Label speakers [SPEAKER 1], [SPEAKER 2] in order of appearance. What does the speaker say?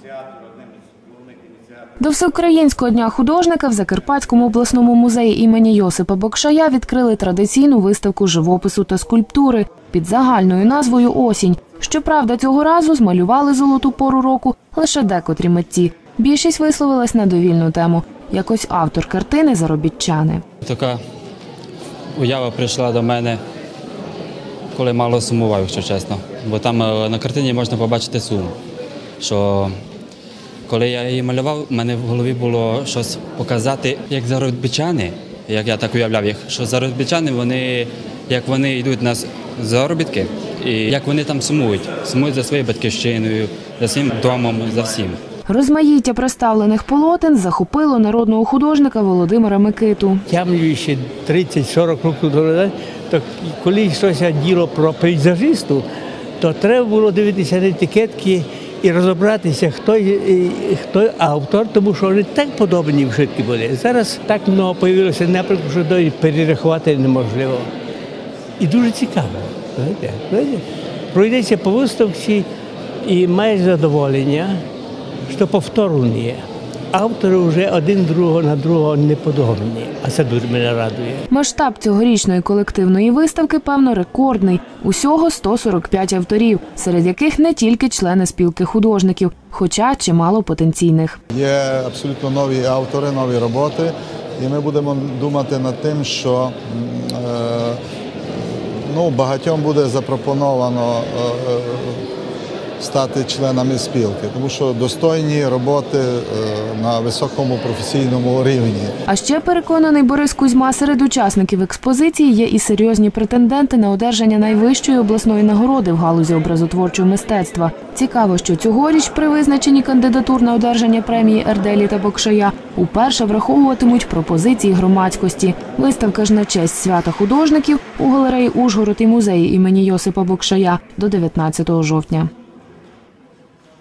[SPEAKER 1] До Всеукраїнського дня художника в Закарпатському обласному музеї імені Йосипа Бокшая відкрили традиційну виставку живопису та скульптури під загальною назвою «Осінь». Щоправда, цього разу змалювали золоту пору року лише декотрі митці. Більшість висловилась на довільну тему. Якось автор картини «Заробітчани».
[SPEAKER 2] Така уява прийшла до мене, коли мало сумував, якщо чесно. Бо там на картині можна побачити сум. Що коли я її малював, в мене в голові було щось показати, як заробітчани, як я так уявляв їх, що заробітчани, як вони йдуть на заробітки, і як вони там сумують за своєю батьківщиною, за своїм домом, за всім.
[SPEAKER 1] Розмаїття представлених полотен захопило народного художника Володимира Микиту.
[SPEAKER 3] Я малюю ще 30-40 років тому, то коли йшлося діло про пейзажисту, то треба було дивитися на етикетки і розібратися, хто автор, тому що вони так подобні в житті були. Зараз так багато з'явилося напрямку, що навіть перерахувати неможливо. І дуже цікаво. Пройдеться по виставці і маєш задоволення, що повтору немає. Автори вже один на другого не подобні, а це дуже мене радує.
[SPEAKER 1] Масштаб цьогорічної колективної виставки, певно, рекордний. Усього 145 авторів, серед яких не тільки члени спілки художників, хоча чимало потенційних.
[SPEAKER 4] Є абсолютно нові автори, нові роботи, і ми будемо думати над тим, що багатьом буде запропоновано стати членами спілки, тому що достойні роботи на високому професійному рівні.
[SPEAKER 1] А ще, переконаний Борис Кузьма, серед учасників експозиції є і серйозні претенденти на одержання найвищої обласної нагороди в галузі образотворчого мистецтва. Цікаво, що цьогоріч при визначенні кандидатур на одержання премії Ерделі та Бокшая уперше враховуватимуть пропозиції громадськості. Виставка ж на честь свята художників у галереї «Ужгород» і музеї імені Йосипа Бокшая до 19 жовтня.